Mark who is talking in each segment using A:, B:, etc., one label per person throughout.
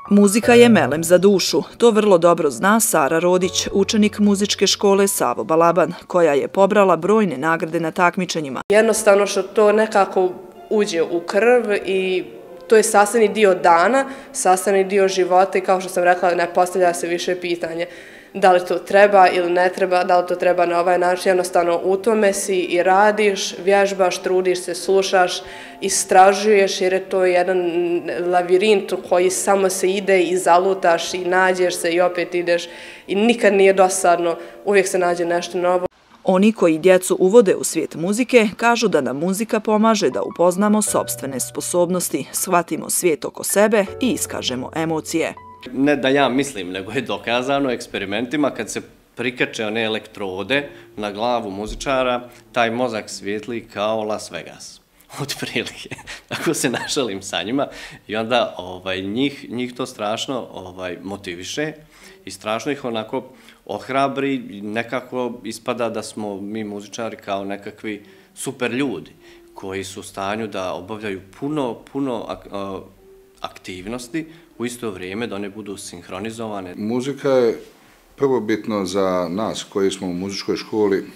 A: Muzika je melem za dušu, to vrlo dobro zna Sara Rodić, učenik muzičke škole Savo Balaban, koja je pobrala brojne nagrade na takmičenjima.
B: Jednostavno što to nekako uđe u krv i to je sastavni dio dana, sastavni dio života i kao što sam rekla, ne postavlja se više pitanje da li to treba ili ne treba, da li to treba na ovaj način. Jednostavno u tome si i radiš, vježbaš, trudiš se, slušaš, istražuješ jer je to jedan lavirint u koji samo se ide i zalutaš i nađeš se i opet ideš i nikad nije dosadno, uvijek se nađe nešto novo.
A: Oni koji djecu uvode u svijet muzike kažu da nam muzika pomaže da upoznamo sopstvene sposobnosti, shvatimo svijet oko sebe i iskažemo emocije.
C: Ne da ja mislim, nego je dokazano eksperimentima kad se prikače one elektrode na glavu muzičara, taj mozak svijetli kao Las Vegas. Otprilike, tako se našalim sa njima i onda njih to strašno motiviše i strašno ih onako ohrabri i nekako ispada da smo mi muzičari kao nekakvi super ljudi koji su u stanju da obavljaju puno aktivnosti u isto vrijeme, da one budu sinhronizovane.
D: Muzika je prvobitno za nas koji smo u muzičkoj školi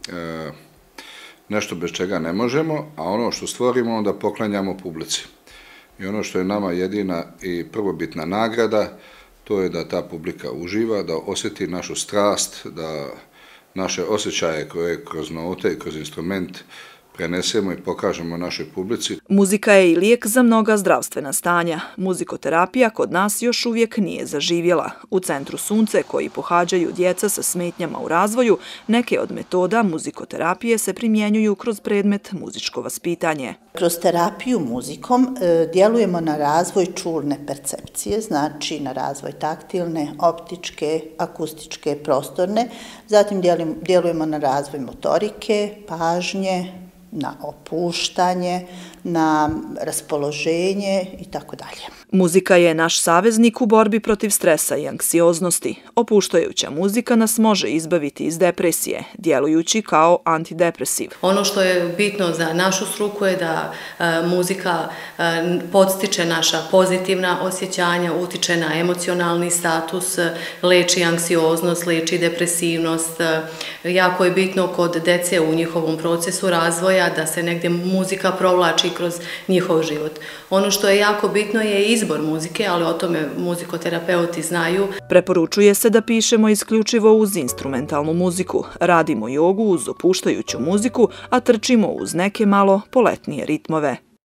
D: nešto bez čega ne možemo, a ono što stvorimo onda poklanjamo publici. I ono što je nama jedina i prvobitna nagrada, to je da ta publika uživa, da osjeti našu strast, da naše osjećaje koje kroz note i kroz instrument prenesemo i pokažemo našoj publici.
A: Muzika je i lijek za mnoga zdravstvena stanja. Muzikoterapija kod nas još uvijek nije zaživjela. U Centru Sunce, koji pohađaju djeca sa smetnjama u razvoju, neke od metoda muzikoterapije se primjenjuju kroz predmet muzičko vaspitanje.
E: Kroz terapiju muzikom djelujemo na razvoj čulne percepcije, znači na razvoj taktilne, optičke, akustičke, prostorne. Zatim djelujemo na razvoj motorike, pažnje, na opuštanje, na raspoloženje i tako dalje.
A: Muzika je naš saveznik u borbi protiv stresa i anksioznosti. Opuštajuća muzika nas može izbaviti iz depresije, djelujući kao antidepresiv.
F: Ono što je bitno za našu struku je da muzika podstiče naša pozitivna osjećanja, utiče na emocionalni status, leči anksioznost, leči depresivnost. Jako je bitno kod dece u njihovom procesu razvoja da se negdje muzika provlači kroz njihov život. Ono što je jako bitno je izbor muzike, ali o tome muzikoterapeuti znaju.
A: Preporučuje se da pišemo isključivo uz instrumentalnu muziku, radimo jogu uz opuštajuću muziku, a trčimo uz neke malo poletnije ritmove.